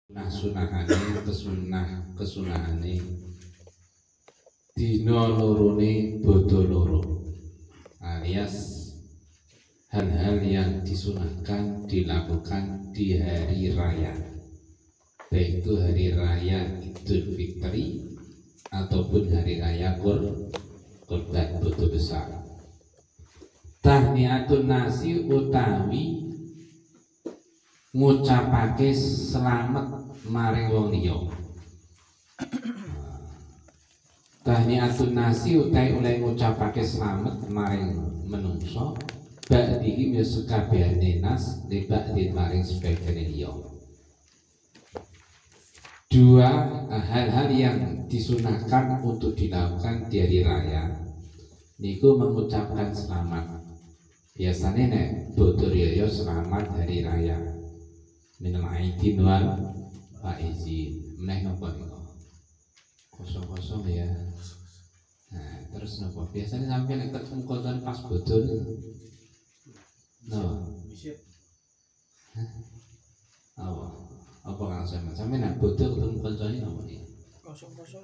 sunahane kesunahane dina lorone bodho loro, alias hal-hal yang disunahkan dilakukan di hari raya, baik itu hari raya Idul Fitri ataupun hari raya Kurban bodho besar. Tahniatun nasi utawi ngucapake selamat maring wong liya. Tahniatun nasi utawi oleh ngucapake selamat maring menungso ba'di ya sekabehane nas liba'di maring sebagian liya. Dua hal-hal yang disunahkan untuk dilakukan di hari raya niku mengucapkan selamat. Biasanya nek bodho riyaya selamat hari raya minal aidin wal faizin. Meneh napa niku? Kosong-kosong ya. Nah, terus napa? Biasanya sampai nek ketemu koncone pas bodho no. Apa kang sampe nek bodho ketemu koncone napa nih? Kosong-kosong.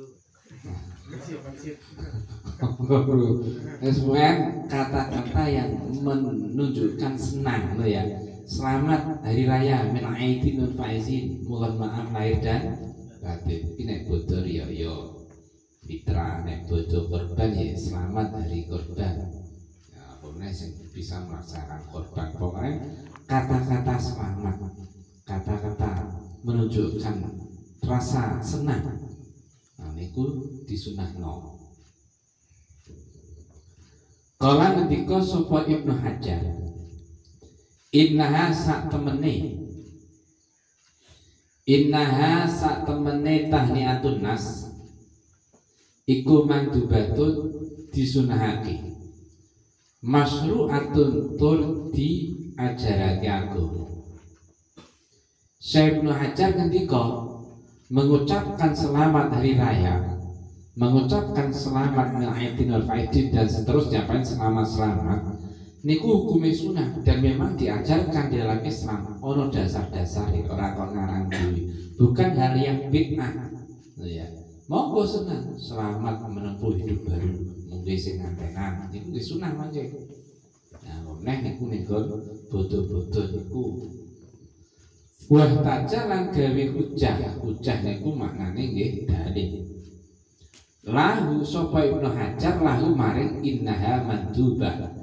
Semuanya kata-kata yang menunjukkan senang, ya. Selamat hari raya, min aidin wal faizin, mohon maaf lahir dan batin. Ini nek bodho riyaya fitrah, nek bodho kurban ya selamat hari kurban. Ya, pokoknya yang bisa melaksanakan kurban. Pokoknya kata-kata selamat, kata-kata menunjukkan rasa senang. Nah, niku disunahno. Kala ngendika sapa Ibnu Hajar, innaha sak temene tahniatun nas iku mandubatun disunahake, masyru'atun tur diajarake agama. Syekh Ibnu Hajar ngendika mengucapkan selamat hari raya, mengucapkan selamat minal aidin wal faizin dan seterusnya, selamat niku hukumnya sunah dan memang diajarkan di dalam Islam. Ono dasar-dasar ora kok ngarang dhewe, bukan hal yang bid'ah. Ya, monggo senang selamat menempuh hidup baru, mungkin sing ngantenan niku wis sunah mangke. Nah, meneh niku nek bodho-bodho niku wah tajalan gawe hujah niku maknane nggih dalil. Lahu sapa Ibnu Hajar lahu maring innaha mandubah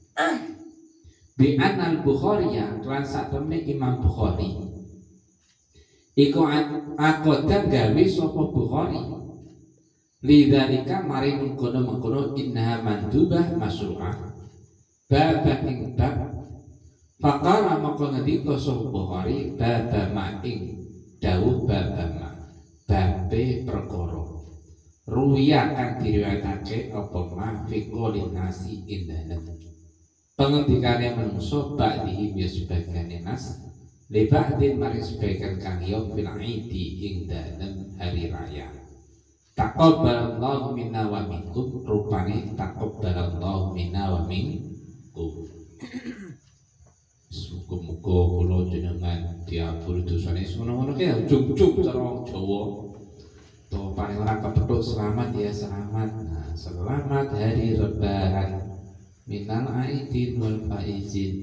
bi anal Bukhari ya lan satemene Imam Bukhari iku akoda gawe sapa Bukhari lidzalika maring mengkono innaha mandubah masyru'ah babah ing bab faqala maka ngendika sapa Bukhari baba ma'ing dawuh baba ma babe perkara ruwiya kang diriwayatake apa ma fi qoulin nasi indanan pengendikane manungsa ba'dihi ya sebagian nas li ba'din mari sebagian kang yo fil aidi ing dalem hari raya. Taqabbalallahu minna wa minkum, rupane taqabbalallahu minna wa minkum. Muga-muga kula jenengan diampuni dosane ngono-ngono ki ujug-ujug cara wong Jawa. To paling ora kepethuk selamat ya selamat. Nah, selamat hari lebaran. Minal aidin wal faizin.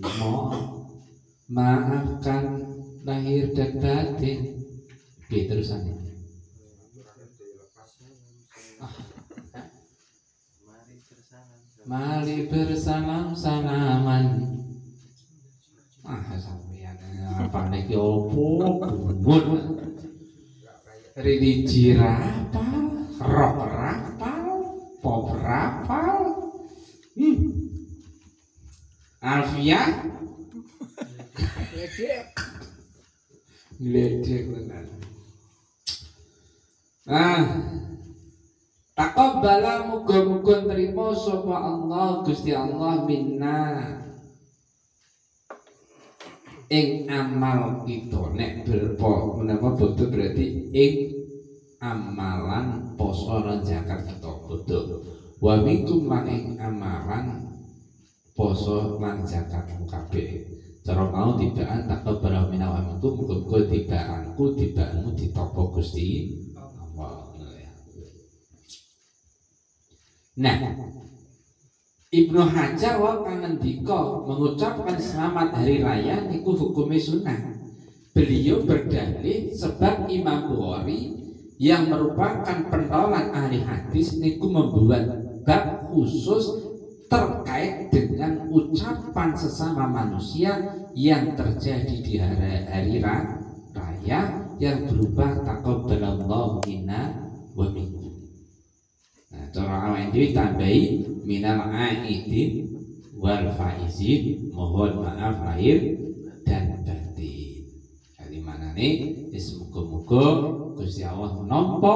Maafkan lahir dan batin. Oke, terusannya. Mari bersalam-salaman. Sampeyan apa niki opo gumun religi rapal rock rapal pop rapal Alfia ledek tenan. Taqabbala muga-muga nrimo sapa Allah Gusti Allah minna ing amal kita. Nek berpo menapa bodho berarti ing amalan poso lan zakat kita bodho. Wa minkum lan ing amalan poso lan zakat kabeh. Cara mau tibaan taqabbal minna wa minkum, muga-muga tibaanku tibaanmu ditopo Gusti Allah. Nah, Ibnu Hajar wa kang ngendika mengucapkan selamat hari raya niku hukumnya sunnah. Beliau berdalih sebab Imam Bukhari yang merupakan pentolan ahli hadis niku membuat bab khusus terkait dengan ucapan sesama manusia yang terjadi di hari raya yang berupa taqabbalallahu minna wa minkum. Nah, cara awak dhewe tambahi minal aidin wal faizin, mohon maaf lahir dan batin. Kali manane semoga-moga Gusti Allah nampa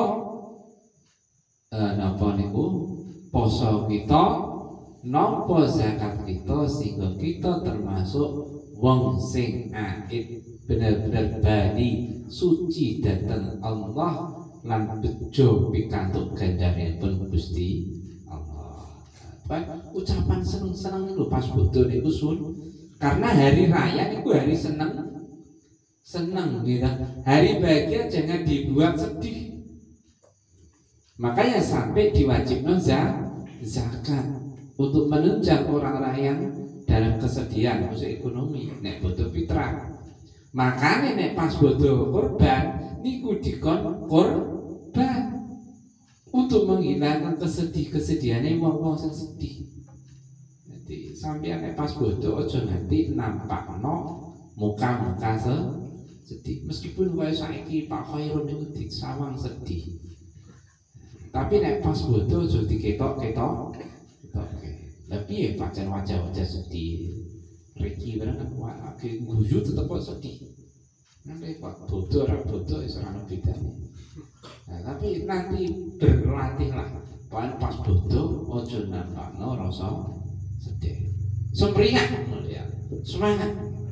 niku poso kita, nampa zakat kita, sehingga kita termasuk wong sing aid bener-bener bali suci dateng Allah lan bejo pikantuk ganjaranipun Gusti Allah. Ucapan seneng-seneng niku pas bodho niku karena hari raya niku hari seneng gitu. Hari bahagia jangan dibuat sedih. Makanya sampai diwajibkan zakat untuk menunjang orang-orang yang dalam kesedihan khusus ekonomi, nek butuh fitrah. Makanya nek pas butuh korban niku dikon korban untuk menghilangkan kesedihannya wong-wong sing sedih. Jadi sampeyan nek pas butuh aja nanti nampakno muka-muka sedih. Meskipun kaya saiki Pak Khairun niku disawang sedih. Tapi nek pas butuh aja diketok-ketok. Tapi ya pancen wajah-wajah sedih. Riki barang lagi guyu tetep kok sedih. Nanti Pak bodoh ora bodoh wis ora ono bedane. Nah, tapi nanti berlatihlah. Pas bodoh aja nampakno rasa sedih. Sumringah ngono ya. Semangat.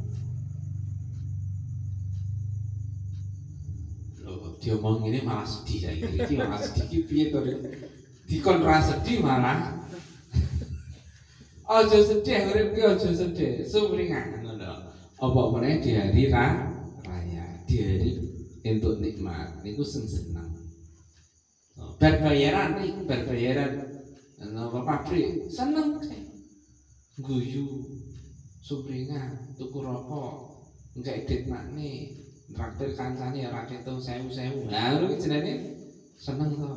Loh, diomong ini malah sedih saiki. Iki malah sedih piye to? Dikon ra sedih malah aja sedih, urip ki aja sedih, sumringah ngono. Apa meneh di hari raya, di hari entuk nikmat niku seneng. Berbayaran napa pabrik seneng guyu, sumringah, tuku rokok, engke ditmakne, traktir kancane ora ketung 1000. Lah lho iki jenenge seneng to.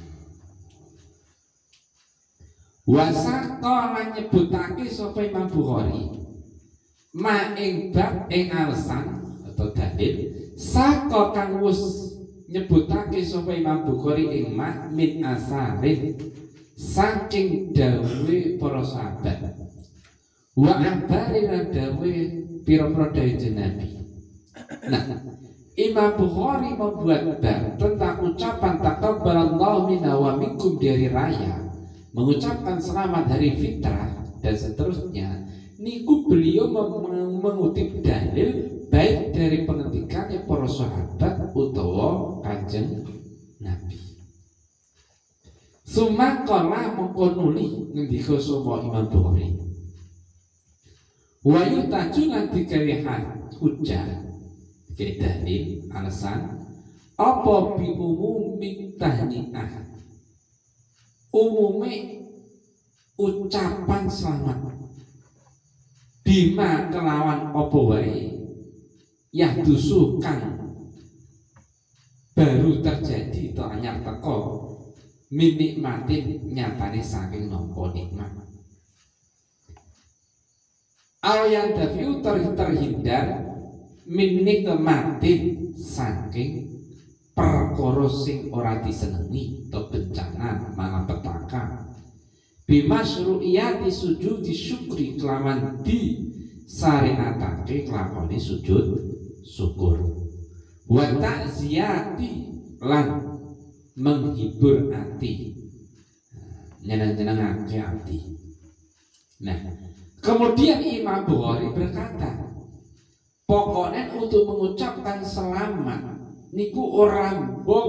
Wasaqo lan nyebutake sapa Imam Bukhari ma ing bab ing alasan atau dalil saqo kang wis nyebutake sapa Imam Bukhari ing ma min asarin saking dawuhe para sahabat wa abari lan dawuhe pira-pira dawuh Nabi. Nah, Imam Bukhari membuat bab tentang ucapan taqabbalallahu minna wa minkum dari raya, mengucapkan selamat hari fitrah dan seterusnya. Niku beliau mengutip dalil baik dari pengendikannya para sahabat utawa Kanjeng Nabi. Sumakala mengkonuli ngendika sapa Imam Bukhari. Wa yutajun dikalihan hujjah ke dalil alasan apa bi umumi tahniah, umumnya ucapan selamat bima kelawan apa wae yahdusukan baru terjadi atau anyar teko min nikmatin nyatane saking nampa nikmat al yang dafiu terhindar min nikmatin saking perkara sing ora disenengi atau bencana malapetaka bimasyru'iyati sujudi syukri kelawan di syariatake kelakone sujud syukur wa ta'ziyati lan menghibur hati, nyeneng-nyenengake hati. Nah, kemudian Imam Bukhari berkata, pokoknya untuk mengucapkan selamat niku orang bong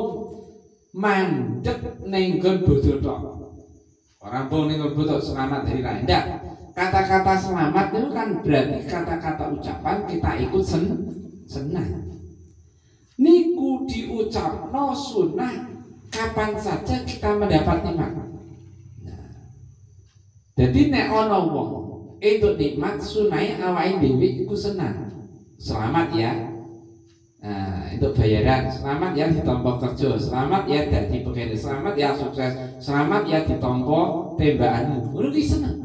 mandek nenggon bodoh tok. Orang bong nenggon bodoh selamat hari raya. Ndak, kata-kata selamat itu kan berarti kata-kata ucapan kita ikut senang. Niku diucapno sunnah kapan saja kita mendapat nikmat. Nah, jadi nek ana wong itu nikmat sunai awake dhewe iku senang. Selamat ya. Nah, itu bayaran, selamat ya ditompo kerja, selamat ya dadi pegawai, selamat ya sukses, selamat ya ditompo tembakanmu. Ngono ki seneng.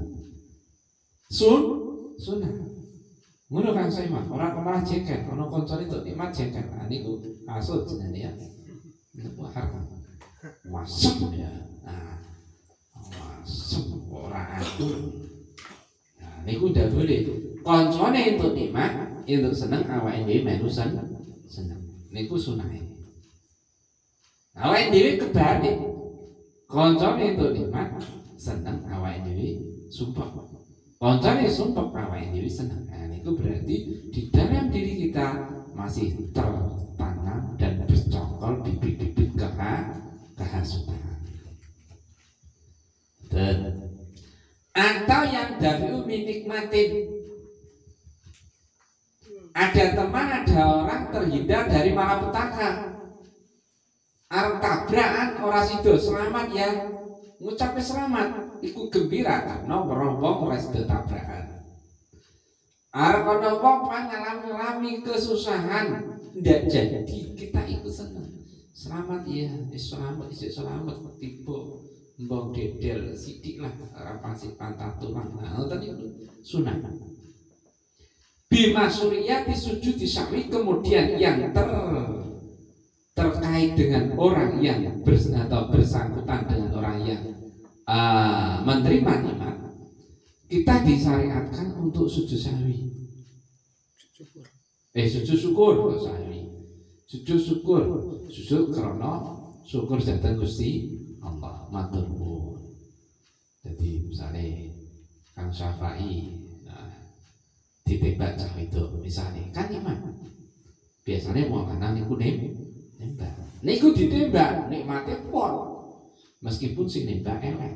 Sunah. Ngono kan saya mah, ora malah jengkel, ana kancane tok nikmat jengkel. Nah niku asut jenenge ya. Niku haram. Wasem ya. Nah, wasem ora atur. Nah, niku ndak boleh. Kancane entuk nikmat, entuk seneng awake dhewe melu seneng. Niku sunah. Awake dhewe kebalik. Kancane entuk nikmat, seneng awake dhewe sumpah. Kancane sumpah awake dhewe seneng. Nah, niku berarti di dalam diri kita masih tertanam dan bercokol bibit-bibit kehasutan. Atau yang dafi'u minikmatin. Ada teman, ada orang terhindar dari malapetaka. Arep tabrakan ora sido selamat ya. Ngucape selamat iku gembira karena wong ora sido tabrakan. Arep ana wong ngalami kesusahan ndak jadi kita ikut seneng. Selamat ya, selamat isih selamat tiba mbok dedel sithik lah ora pasti pantatulan. Nah, ngoten iku sunah. Bima suriyati sujud disami, kemudian yang terkait dengan orang yang bersangkutan dengan orang yang menerima nikmat, kita disyariatkan untuk sujud sahwi. Sujud syukur sahwi. Sujud syukur, sujud karena syukur datang Gusti Allah matur nuwun. Jadi misalnya Kang Syafai ditembak cah itu misalnya kan nikmat. Biasanya mau kanan niku nembak. Niku ditembak nikmate pol. Meskipun si nembak elek.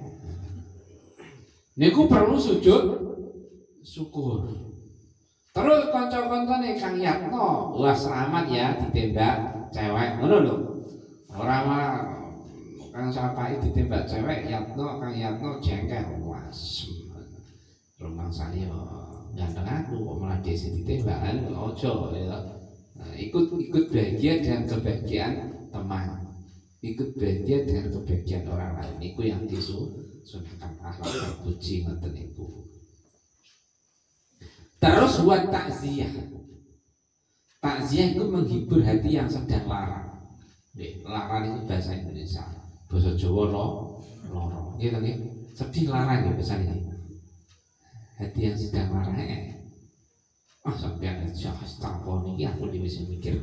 Niku perlu sujud syukur. Terus kanca-kancane Kang Yatno, wah selamat ya ditembak cewek ngono lho. Ora malah Kang Sapai ditembak cewek, Kang Yatno jengkel. Wah, rumang saya ganteng aku kok malah desi ditembakan ojo ya. Nah, ikut bahagia dengan kebahagiaan teman, ikut bahagia dengan kebahagiaan orang lain. Iku yang disunahkan akhlak puji ngoten niku. Terus buat takziah. Takziah itu menghibur hati yang sedang lara. Lara itu bahasa Indonesia, bahasa Jawa loro. Gitu nih, sedih lara nih bahasa ini. Hati yang sedang marah sampai aja takon ini aku bisa mikir.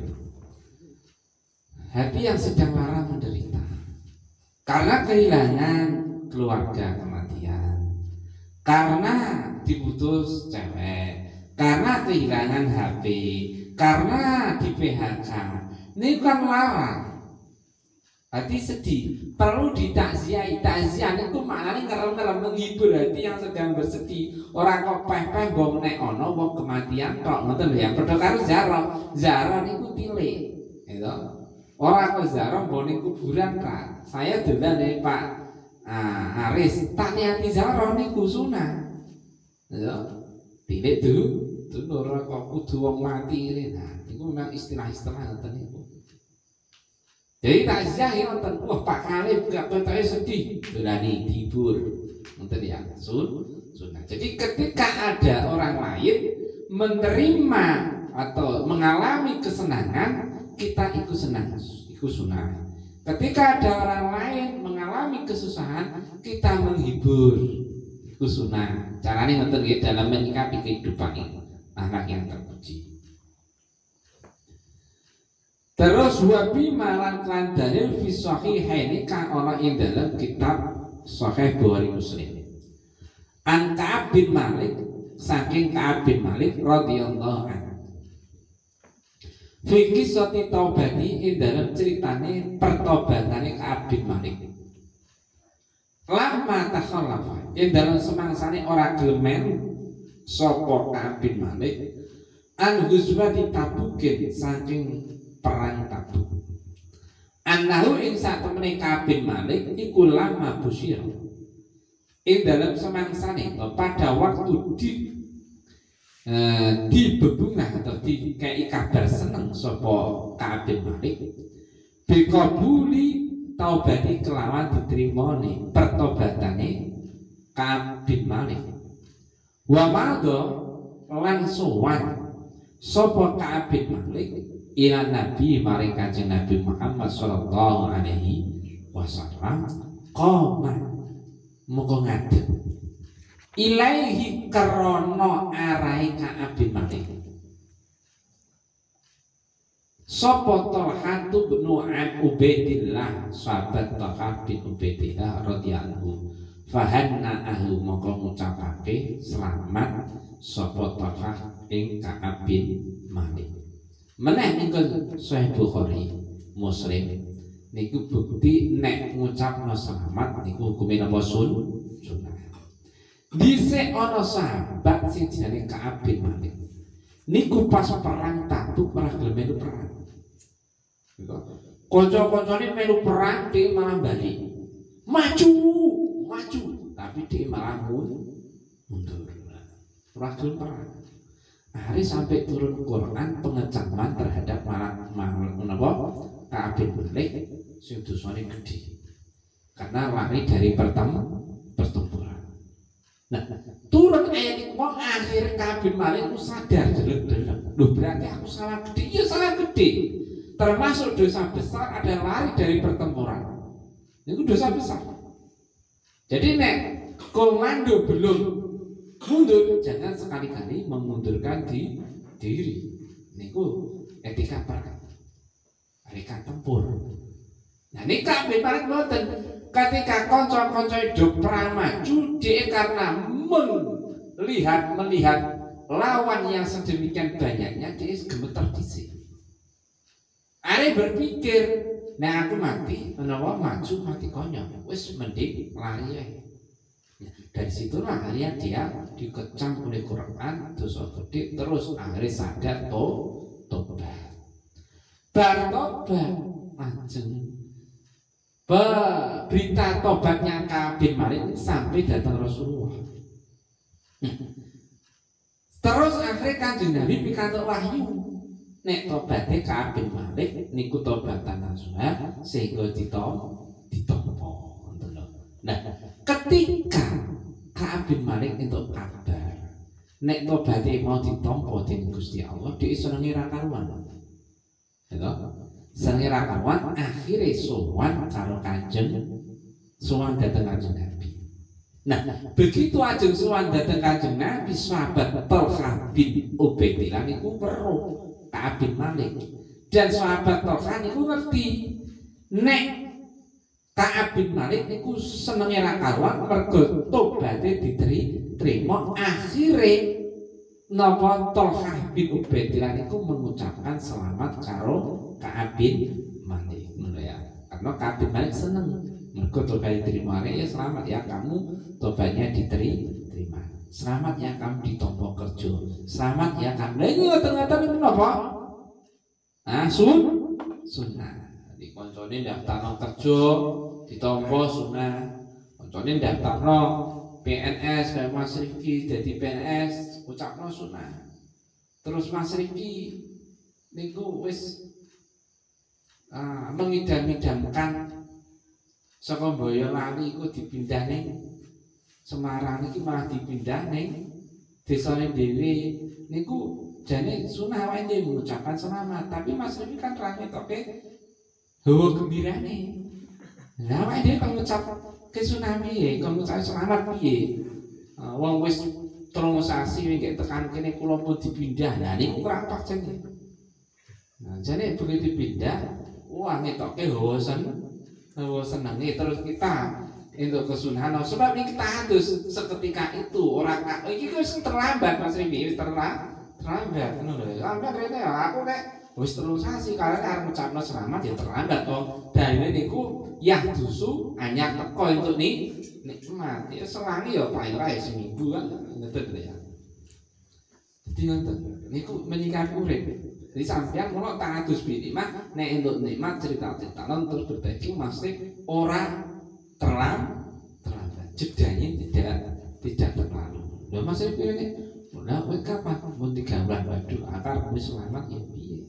Hati yang sedang marah menderita karena kehilangan keluarga kematian, karena diputus cewek, karena kehilangan HP, karena di PHK. Ini kan marah. Hati sedih, perlu ditakziahi. Takziah itu maknanya ngerem-ngerem menghibur hati yang sedang bersedih. Orang kok peh-peh mbok nek ana wong kematian tok ngoten lho ya. Padha karo Zara niku tilik. Gitu. Ora kok Zara mbok ning kuburan Pak. Saya dolan Pak Aris, tak niati Zara niku sunah. Gitu. Tilik ora kok kudu wong mati ngene. Nah, niku memang istilah-istilah ngoten niku. Jadi takziah ya nonton, wah Pak Khalif gak betulnya sedih, berani dihibur, nonton ya sunnah. Jadi ketika ada orang lain menerima atau mengalami kesenangan, kita ikut senang, ikut sunnah. Ketika ada orang lain mengalami kesusahan, kita menghibur, ikut sunnah. Caranya nonton ya dalam menyikapi kehidupan ini, anak yang terpuji. Terus wabi malan kan dalil fi sahihaini kan ana ing dalam kitab Sahih Bukhari Muslim. An Ka'ab bin Malik saking Ka'ab bin Malik radhiyallahu anhu. Fi qissati taubati ing dalam ceritane pertobatane Ka'ab bin Malik. Lama takhallafa ing dalam semangsane ora gelem sapa Ka'ab bin Malik an ghuzwati Tabukin saking perang Tabuk. Anahu ing satemene Ka'ab bin Malik iku lama busyira ing dalam semangsane pada waktu dibebungah atau dikei kabar seneng sapa Ka'ab bin Malik bikabuli taubati kelawan diterimane pertobatane Ka'ab bin Malik wa madha lan sowan sapa Ka'ab bin Malik ila Nabi maring Kanjeng Nabi Muhammad sallallahu alaihi wasallam qoma moko ngadeg ilaihi karana arahe Ka'ab bin Malik sapa Talha bin Ubaidillah sahabat Talha bin Ubaidillah radhiyallahu fahanna ahlu moko ngucapake selamat sapa Talha ing Ka'ab bin Malik. Meneh niku Sahih Bukhari Muslim niku bukti nek ngucapno selamat niku hukume napa sunah. Dhisik ana sahabat sing jenenge Ka'ab bin Malik. Niku pas perang Tabuk ora gelem melu perang. Kanca-kancane melu perang dhewe malah bali. Maju, tapi dia malah mundur. Ora gelem perang. Hari sampai turun Quran pengecaman terhadap Ka'ab bin Malik sing dosane gede. Karena lari dari pertempuran. Nah, turun ayat itu akhir Ka'ab bin Malik itu sadar jelek-jelek. Loh berarti aku salah gede. Iya salah gede. Termasuk dosa besar ada lari dari pertempuran. Itu dosa besar. Jadi nek komando belum mundur, jangan sekali-kali memundurkan diri. Niku etika perang, etika tempur. Nah ini Ka'ab bin Malik mboten. Ketika kanca-kanca hidup perang maju, dia karena melihat lawan yang sedemikian banyaknya, dia gemeter dhisik. Are berpikir, nah aku mati, menawa maju mati konyol, wis mending lari ae. Dari situlah akhirnya dia dikecam oleh Quran dosa gede, terus akhirnya sadar tobat. Bertobat ajeng berita tobatnya Ka'ab bin Malik sampai datang Rasulullah. Terus akhirnya Kanjeng Nabi pikantuk wahyu nek tobatnya Ka'ab bin Malik niku tobatan nasuha sehingga ditampa. Nah, ketika Ka'ab bin Malik entuk kabar nek tobaté mau ditampa dening Gusti Allah, dhek senenge ra karuan. Ya toh? Senenge ra karuan, akhire sowan karo sowan dhateng Kanjeng Nabi. Nah, begitu ajeng sowan dhateng Kanjeng Nabi, sahabat Talha bin Ubaidillah niku weruh Ka'ab bin Malik. Dan sahabat Talha niku ngerti nek Ka'ab bin Malik niku senenge ra karuan mergo tobaté diterima. Akhire napa Talha bin Ubaidillah niku mengucapkan selamat karo Ka'ab bin Malik. Ya. Karena Ka'ab bin Malik seneng mergo tobaté diterima, ya selamat ya kamu tobatnya diterima. Selamat ya kamu ditampa kerja. Selamat ya kamu. Lha iki ngoten-ngoten niku napa? Sunnah. Di koncone daftarno kerja ditampa sunah. Koncone daftarno PNS kayak Mas Rifki jadi PNS ucapno sunah. Terus Mas Rifki niku wis mengidam-idamkan saka Boyolali iku dipindah ning Semarang iki malah dipindah ning desane dhewe niku jane sunah wae dhewe mengucapkan selamat, tapi Mas Rifki kan ra ngetoke hawa gembirane. Lah wae dhewe pengucap kesunah piye, pengucap selamat piye? Wong wis 3 sasi nek tekan kene kula pun dipindah. Lah niku kurang pas jane. Nah, jane begitu dipindah, wah ngetoke hawa senenge terus kita untuk kesunahan. Sebab ini kita harus seketika itu orang iki wis terlambat Mas Rimi, terlambat ngono lho. Lambat rene aku nek wis telung sasi kalian arep ngucapno selamat ya terlambat to. Dalile niku yahdusu anyar teko entuk nikmat. Ya selangi ya paling ra seminggu kan ngeten ya. Dadi ngoten niku menyikapi urip. Jadi sampeyan kula tak adus nikmat nek entuk nikmat cerita-cerita terus berbagi mesti ora terlambat. Jedanya tidak terlalu. Lha Mas iki nah, kowe kapan mun digambar waduh akar wis selamat ya piye.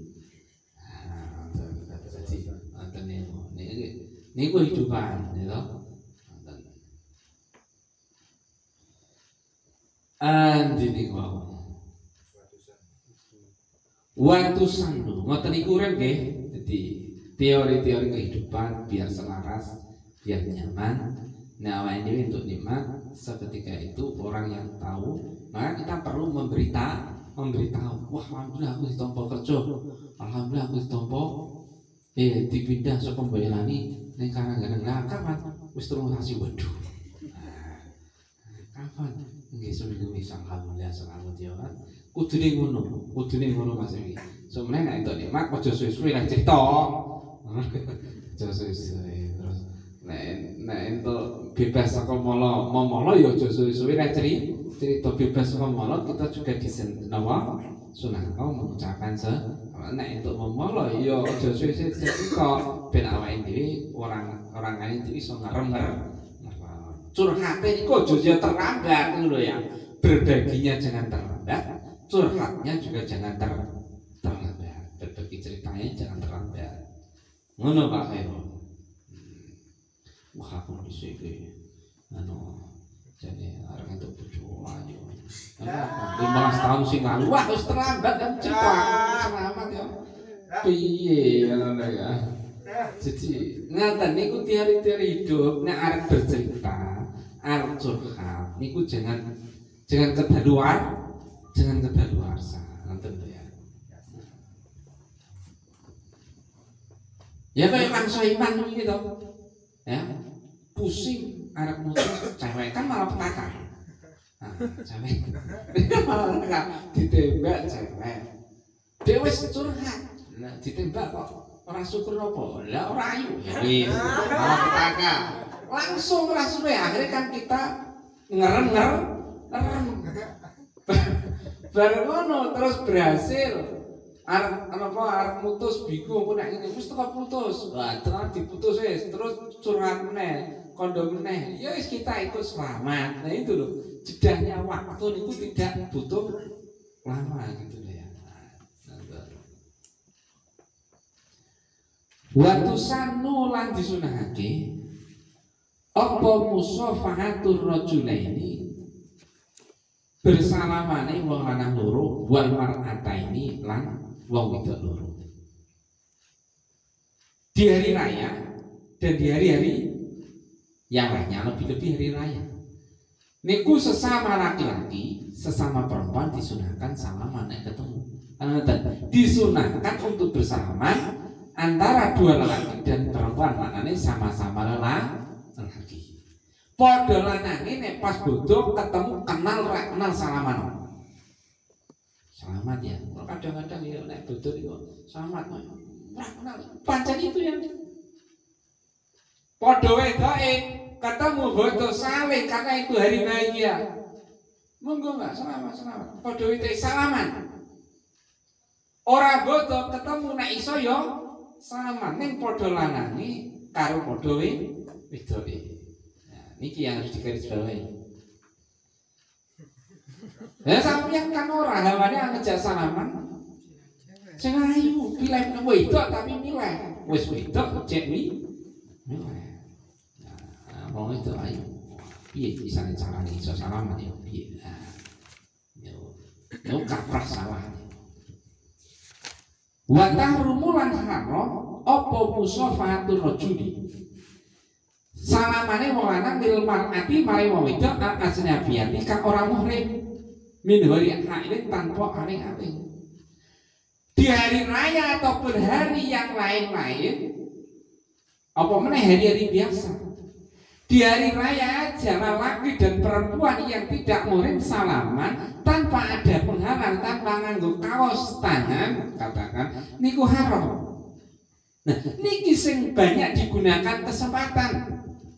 Jadi ngoten niku kehidupan ya toh. Andi niku waktu sandu ngoten niku urip nggih. Jadi teori-teori kehidupan biar selaras, biar nyaman. Nah, awake dhewe untuk nikmat seketika itu orang yang tahu, maka kita perlu memberitahu. Wah, alhamdulillah aku ditampa kerja. Alhamdulillah aku ditampa dipindah saka Boyolali ning Karangganan. Lah kapan? Wis terus kasih waduh. Kapan? Nggih seminggu wis alhamdulillah selamat ya kan. Kudune ngono Mas iki. Somene nek entuk nikmat aja suwe-suwe lah cerita. Aja suwe-suwe terus nek entuk bebas saka molo ya aja suwe-suwe nek cerita bebas saka molo kita juga disennawa sunah kau mengucapkan nek entuk molo ya aja suwe-suwe cerita ben awake dhewe orang lain itu iso ngerem curhate niku aja terlambat ngono ya. Berbaginya jangan terlambat, curhatnya juga jangan terlambat. Berbagi ceritanya jangan terlambat. Ngono Pak Khairul. Wah aku bisa iki jadi arep entuk bojo ayu. 15 tahun sing lalu wah wis terlambat kan cerita selamat ya. Piye ngono ya. Jadi ngaten niku teori-teori hidup nek arep bercerita, arep curhat niku jangan kedaluarsa. Ngoten ya. Ya kayak Kang Soiman iki to. Ya. Pusing arep mutus cewek kan malah petaka. Nah, cewek malah petaka ditembak cewek. Dia wis curhat. Nah, ditembak kok ora syukur apa? Lah ora ayu. Ya wis, malah petaka. Langsung rasune akhirnya kan kita ngerem. Bareng ngono terus berhasil. Arep mutus bingung kok nek ngene wis teko putus. Wah, terus diputus wis, terus curhat meneh. Kondom meneh, ya wis kita ikut selamat. Nah itu loh, jedahnya waktu itu tidak butuh lama gitu ya. Waktu sanu lan disunahake apa musafahatur rajulaini bersalamane wong lanang loro wal mar'ataini lan wong wedok loro. Di hari raya dan di hari-hari yang lainnya lebih-lebih hari raya. Niku sesama laki-laki, sesama perempuan disunahkan salaman nek ketemu. Disunahkan untuk bersalaman antara dua lelaki dan perempuan, maknanya sama-sama lelaki. Padha lanange nek pas bodoh ketemu kenal ra kenal salaman. Selamat ya. Kadang-kadang ya nek bodoh itu selamat ora kenal. Pancen itu yang padha wedoke ketemu bodoh saling karena itu hari bahagia. Monggo Mbak, selamat. Padha wedoke salaman. Ora bodoh ketemu nek iso yo salaman ning padha lanange karo padha wedoke. Nah, niki yang harus digarisbawahi. Ya sampeyan kan ora hawane ngejak salaman. Sing ayu pilih wedok tapi milih. Wis wedok cek milih. Wong itu ayo piye bisane carane iso salaman ya piye. Yo kaprah salah. Wa tahrumu lan haram apa musafahatur rajuli. Salamane wong lanang lil mar'ati mari wong wedok asnabiyati kang ora muhrim min hari haid tanpa aling-aling. Di hari raya ataupun hari yang lain-lain apa meneh hari-hari biasa. Di hari raya aja laki dan perempuan yang tidak muhrim salaman tanpa ada penghalang, tanpa nganggo kaos tangan, katakan niku haram. Nah, niki sing banyak digunakan kesempatan.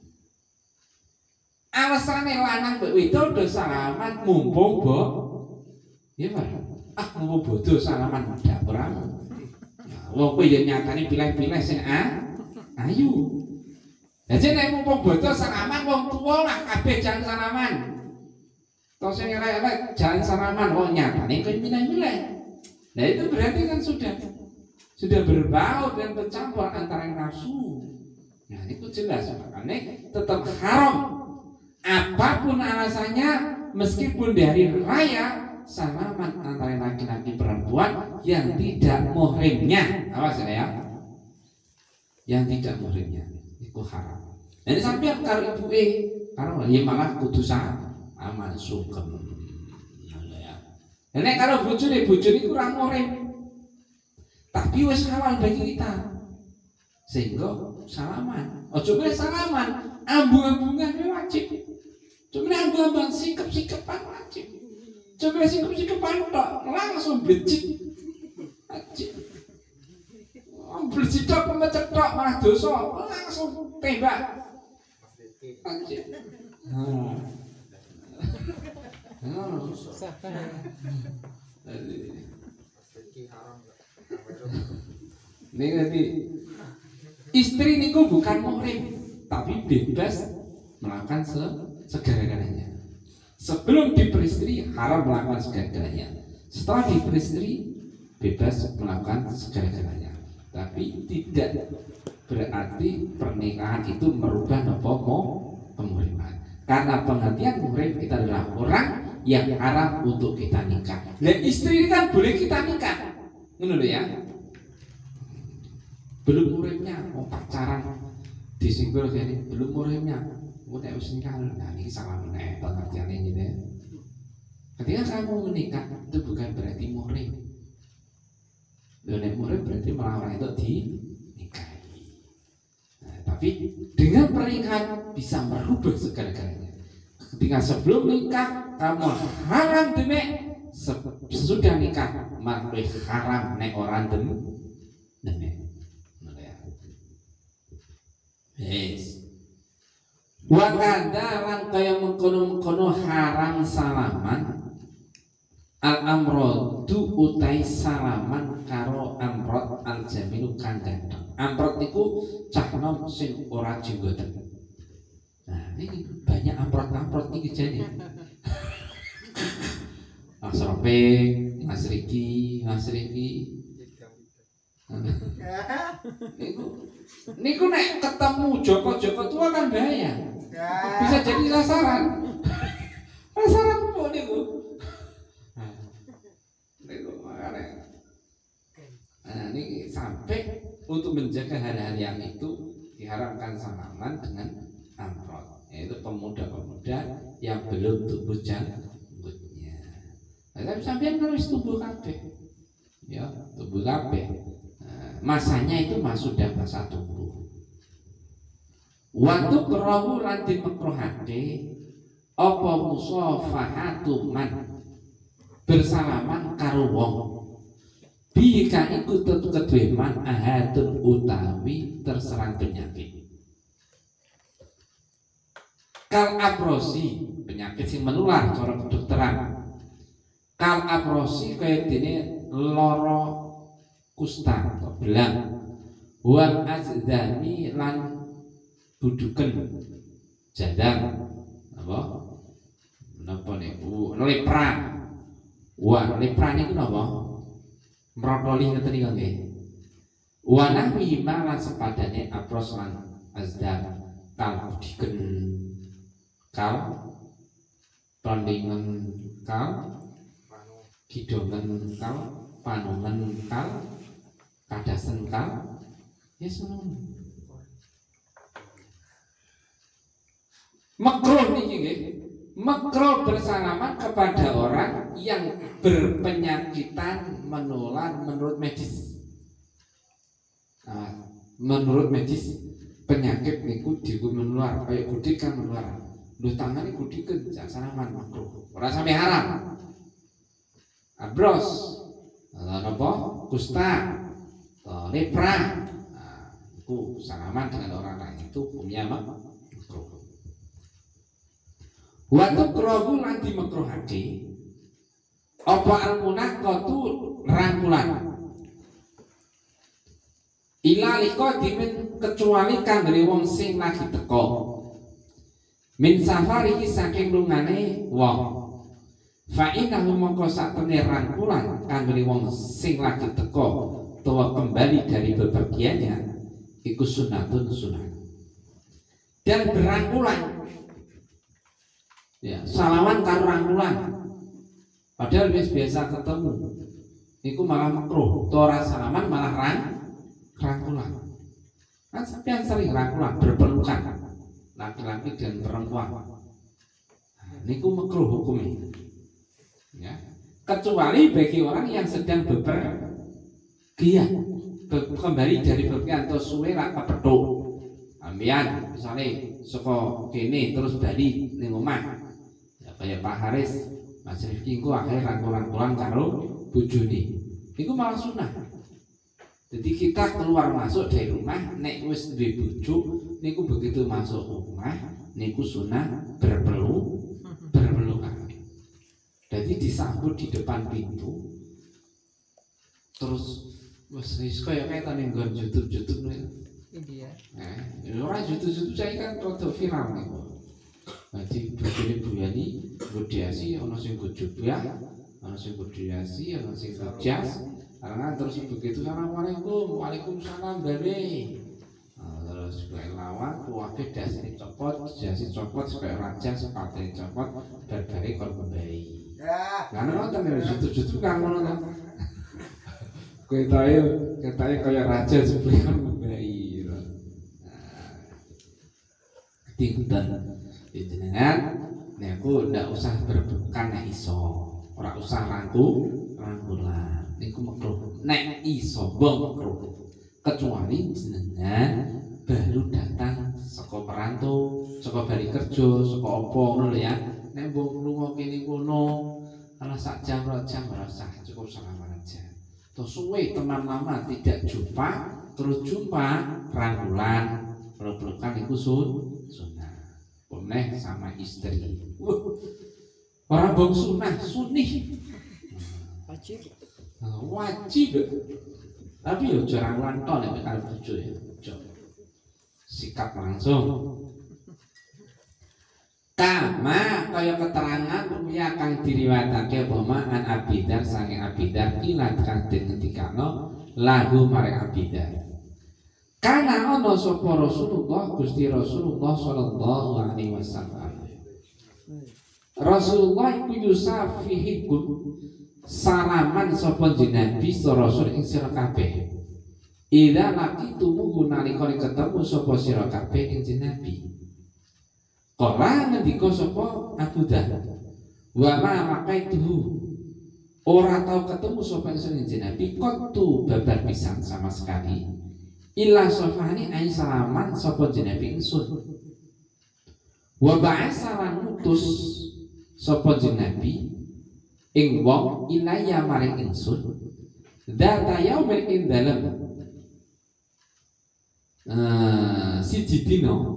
Alasannya lanang mbek wedok do salaman mumpung ya Pak. Mumpung bodoh salaman ndak peramu. Nah, wong kowe ya nyatane pilih-pilih sing ayu. Jadi nek mumpung bodoh salaman wong tuwa lah kabeh jangan salaman. Toh sing elek-elek jangan salaman wong nyatane kowe milih-milih. Nah itu berarti kan sudah berbau dan bercampur antara nafsu. Nah itu jelas makanya tetap haram. Apapun alasannya meskipun di hari raya salaman antara laki-laki perempuan yang tidak muhrimnya. Awas ya. Yang tidak muhrimnya. Itu haram. Jadi sampai kalau ibu karena dia malah kudu aman sungkem. Ya. Dan kalau bojone kurang muhrim, tapi wis halal bagi kita, sehingga salaman. Ojo boleh salaman, ambung-ambungan wajib. Cuma ambung-ambungan sikap-sikapan wajib. Coba sikap-sikapan tok langsung becik wajib. Bersidak pemecetok malah dosa langsung tembak wajib. Ini nanti istri niku bukan muhrim tapi bebas melakukan segala-galanya. Sebelum diperistri haram melakukan segala-galanya. Setelah diperistri bebas melakukan segala-galanya. Tapi tidak berarti pernikahan itu merubah pemuhriman. Karena pengertian muhrim kita adalah orang yang haram untuk kita nikah. Dan istri ini kan boleh kita nikah, menurut ya. Belum muhrimnya mau pacaran disinggol jadi belum muhrimnya. Udah harus nikah. Nah ini salah pengertiannya gitu ya. Ketika kamu menikah itu bukan berarti muhrim. Nek muhrim berarti melarang itu dinikahi. Nah, tapi dengan pernikahan bisa merubah segala-galanya. Ketika sebelum nikah kamu haram demek, sesudah nikah malah haram nek orang demek. Yes. Wakanda lan kaya mengkono haram salaman al-amrodu utai salaman karo amrod al-jamilu kang ganteng. Amrod niku cah nom sing ora jenggoten. Nah, ini banyak amrod-amrod iki jane. Mas Ropek, Mas Riki. Niku nek ketemu Joko tua kan bahaya. Bisa jadi sasaran. Sasaran kok niku. Nah, ini sampai untuk menjaga hal-hal yang itu diharapkan salaman dengan amrod, yaitu pemuda-pemuda yang belum tumbuh janggutnya. Nah, tapi sampean harus tumbuh kabeh, ya tumbuh kabeh. Nah, masanya itu sudah masa tumbuh. Waktu kerawu lan dimekruhake apa musafahatu man bersalaman karo wong bika iku kedue man ahadun utawi terserang penyakit kal aprosi penyakit sing menular cara kedokteran kal aprosi kaya dene lara kusta atau belang wal azdani lan buduken jadang apa niku lepra. Wah, lepra niku napa? Mrotoli ngeten niku nggih. Wa nahwi malan sepadane apros lan azdar kal budiken kal pandingan kal kidongan kal panungan kal kadasen kal ya semono. Makruh niki nggih. Makruh bersalaman kepada orang yang berpenyakitan menular menurut medis. Nah, menurut medis penyakit niku diku menular kaya gudikan menular. Lho tangane gudikan jak salaman makruh. Ora sampe haram. Abros, napa? Kusta, lepra. Nah, itu salaman dengan orang lain itu hukumnya makruh. Wa tukrahu lan dimakruhake apa al-munaqatu rangkulan. Ila liko dimin kecuali kanggo wong sing lagi teko. Min safarihi saking lungane wong. Fa innahu mongko sakmene rangkulan kanggo wong sing lagi teko utawa kembali dari bepergiannya iku sunatun sunah. Dan berangkulan ya, salaman karo rangkulan. Padahal biasa ketemu niku malah makruh. Tora salaman malah rangkulan. Kan sampean sering rangkulan berpelukan laki-laki dan perempuan. Nah, niku makruh hukumnya. Ya. Kecuali bagi orang yang sedang bepergian, kembali dari bepergian atau suwe ra kepethuk. Ambian misalnya saka kene terus bali ning omah. Ya kaya Pak Haris, Mas Rifki engko akhir rangkul-rangkulan karo bojone. Niku malah sunah. Jadi kita keluar masuk dari rumah nek wis duwe bojo niku begitu masuk rumah niku sunah berpelukan. Jadi disambut di depan pintu, terus wis kaya kaitan nggon YouTube nih. Iya. Orang YouTube saya kan rada viral nih. Jadi bojone Bu Yani ngodiasi ana sing gojobah, ana sing ngodiasi, ana sing jas. Karena terus begitu assalamualaikum, waalaikumsalam bale. Terus kayak lawan, kuwabe dasane copot, jasi copot, kayak raja sepatene copot, barbare kon kembali. Karena nonton ya jutu-jutu kan ngono kan. Ketae kaya raja sebelum membayi. Tinten jenengan nek aku ndak usah berbukan nek iso. Ora usah rangkulan. Niku makruh. Nek iso makruh. Kecuali jenengan baru datang saka perantau, saka bali kerja, saka apa ngono lho ya. Nek mbok lunga kene kono ana sak jam 2 jam ora usah, cukup salaman aja. Terus suwe teman lama tidak jumpa, terus jumpa rangkulan, peluk-pelukan itu sunah. Boleh sama istri. Orang bang sunah, sunih. Wajib. Wajib. Tapi ya jarang lanton ya kalau bojo ya. Sikap langsung. Kama kaya keterangan ya kang diriwayatake apa an Abidar saking Abidar ilat kang den ngendikano lagu marang Abidar. Kana ana sapa Rasulullah Gusti Rasulullah sallallahu alaihi wasallam. Rasulullah iku yusafihikun salaman sapa Nabi Rasul ing sira kabeh. Ida laki tumuhu nalika ketemu sapa sira kabeh ing Nabi. Kala ngendika sapa Abu Dhar. Wa ma maqaituhu. Ora tau ketemu sapa ingsun ing Nabi qattu babar pisan sama sekali. Illa safani ai salaman sapa Nabi ingsun. Wa ba'asa lan ngutus sapa Nabi ing wong ilaya maring ingsun. Data yaumil ing dalem siji dina.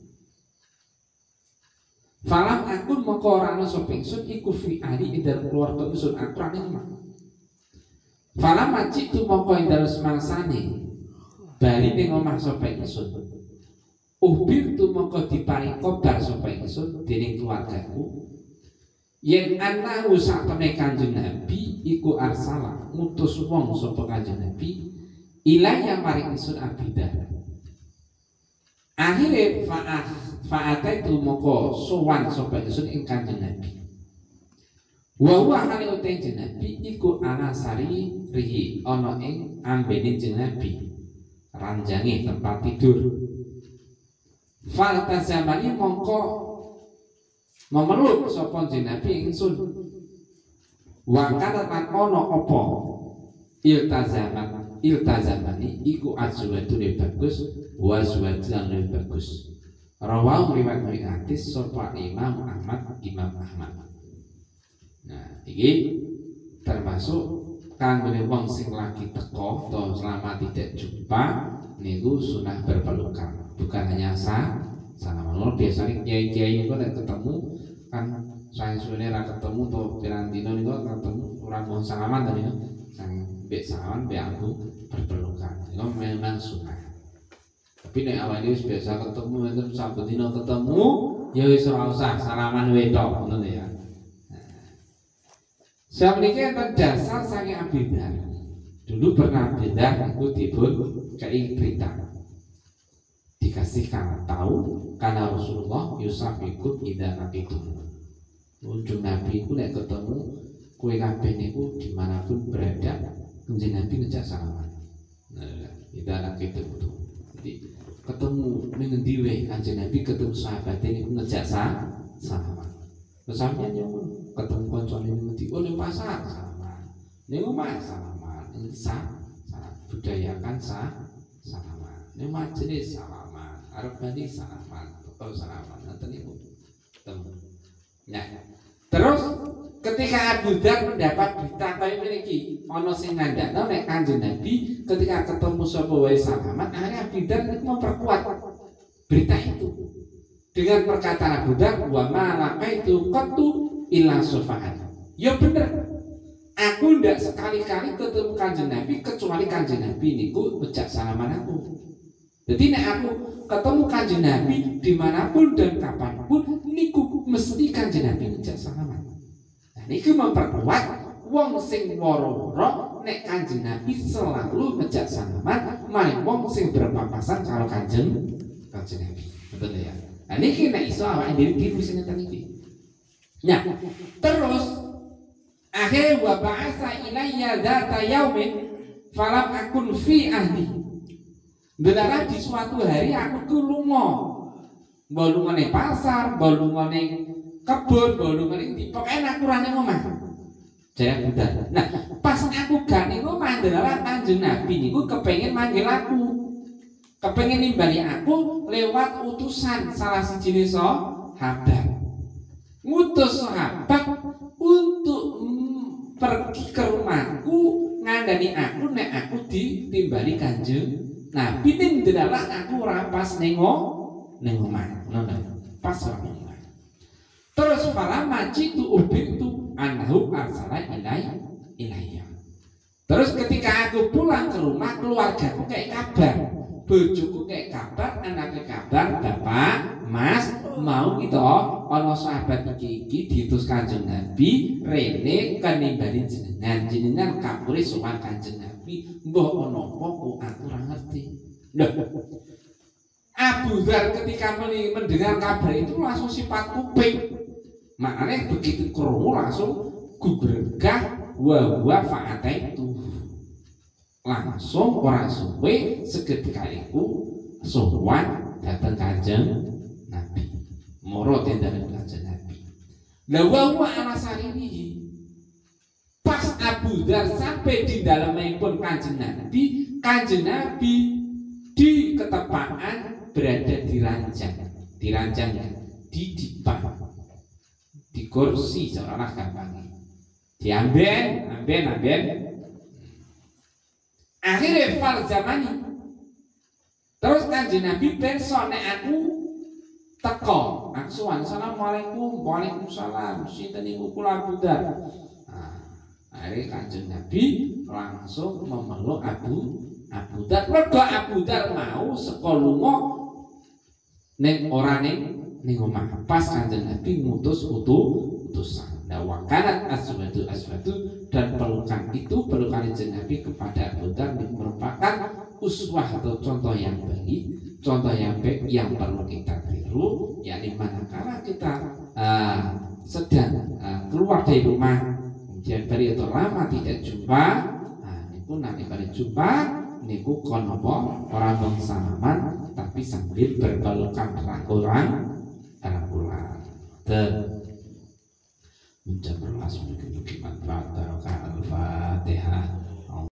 Falam akun moko ora ana sapa ingsun iku fi ahli ing dalem keluarga ingsun akrane mah. Falam maci tu moko ing dalem semangsane bali ning omah sapa ingsun. Ubir tu moko diparing kabar sapa ingsun dening keluargaku. Yen anahu sakmene Kanjeng Nabi iku arsala ngutus wong sapa Kanjeng Nabi ilaya maring ingsun Abidar. Akhire fa'ata itu moko sowan sapa ingsun ing Kanjeng Nabi. Wa huwa hale uting Nabi iku ana sari rihi ana ing ambene Nabi. Ranjange tempat tidur. Falta zamani mongko memeluk sapa Nabi ingsun. Wa kana ana apa iltazamani iku azwadune bagus wa azwajin lan luwih bagus. Rawahu riwayat hadis sapa Imam Ahmad. Nah, iki termasuk kanggone wong sing lagi teko atau selama tidak jumpa niku sunah berpelukan, bukan hanya salaman. Biasanya kiai-kiai niku nek ketemu kan saya suwene ra ketemu to pirang dina niku ketemu ora mau salaman to niku. Sang mbek salaman mbek aku berpelukan. Niku memang sunah. Tapi nek awake dhewe biasa ketemu enten saben dina ketemu ya wis ora usah salaman wedok ngono ya. Saiki enten dasar saking Abi Dzar. Dulu pernah Abi Dzar itu dipun kei berita. Dikasih tahu karena Rasulullah yusafiqut idza itu. Ujung Nabi itu nek ketemu kowe kabeh niku dimanapun berada, kanjeng Nabi ngejak salaman. Nah, idza itu. Jadi ketemu ning endi wae kanjeng Nabi ketemu sahabat niku ngejak salaman. Terus sampeyan yo ketemu kancane ngendi ning pasar salaman. Ning omah salaman, ning budayakan salaman. Ning majelis salaman, arep bali salaman, betul salaman. Ngoten niku. Ketemu. Ya. Terus ketika Abu Dzar mendapat berita kaya mriki, ana sing ngandakno nek Kanjeng Nabi ketika ketemu sapa wae salaman, akhirnya Abu Dzar niku memperkuat berita itu. Dengan perkataan Abu Dzar, wa ma laqaitu qattu illa sufa'an. Ya bener. Aku ndak sekali-kali ketemu Kanjeng Nabi kecuali Kanjeng Nabi niku ngejak salaman aku. Jadi nek aku ketemu Kanjeng Nabi dimanapun dan kapanpun niku mesti Kanjeng Nabi ngejak salaman. Nah niku memperkuat wong sing woro-woro nek Kanjeng Nabi selalu ngejak salaman maring wong sing berpapasan karo Kanjeng Nabi. Betul ya? Nah niki nek iso awake dhewe wis ngeten iki. Nah, terus akhirnya wa ba'asa ilayya dzata yaumin falam akun fi ahli. Benar di suatu hari aku ku lunga. Mbok lunga ning pasar, mbok lunga ning kebon, mbok lunga ning ndi, pokoke aku ora ning omah. Jaya Buddha. Nah, pas aku gak ning omah ndelalah Kanjeng Nabi niku kepengin manggil aku. Kepengin nimbali aku lewat utusan salah siji sahabat. Ngutus sahabat untuk pergi ke rumahku ngandani aku nek aku ditimbali Kanjeng Nabi ning ndelalah aku ora pas ning omah. Pas ora ning omah. Terus fala maji tu ubitu anhu arsala ilayya. Terus ketika aku pulang ke rumah, keluargaku kayak kabar, bojoku kayak kabar, anaknya kabar, bapak, mas, mau gitu, ono sahabat iki diutus Kanjeng Nabi, rene kenimbali jenengan kapure sowan Kanjeng Nabi, mbah ono apa aku ora ngerti. Loh, Abu Dzar ketika mendengar kabar itu langsung sifat kuping, makanya begitu krungu langsung gugregah. Wa fa'ata itu langsung orang suwe seketika itu sowan datang Kanjeng Nabi moro tendane Kanjeng Nabi. Lah wa alasari pas Abu Dzar sampai di dalamipun Kanjeng Nabi di ketepaan berada di ranjangnya di dipan di kursi seorang gampang diambil. Akhirnya fal zamani. Terus Kanjeng Nabi besok nek aku teko, aku sowan assalamualaikum, waalaikumsalam, sinten niku kula Abu Dzar. Akhirnya Kanjeng Nabi langsung memeluk Abu Dzar. Mergo Abu Dzar mau saka lunga ning ora ning omah. Pas Kanjeng Nabi ngutus utusan. Nah, wakanat aswadu dan pelukan itu pelukan Nabi kepada Abu Dzar merupakan uswah atau contoh yang baik, contoh yang baik yang perlu kita tiru. Yakni manakala kita sedang keluar dari rumah, kemudian bari atau lama tidak jumpa, niku nanti bari jumpa, niku kon apa orang bersalaman tapi sambil berpelukan rangkulan. Dan menjadi berlas mungkin manfaat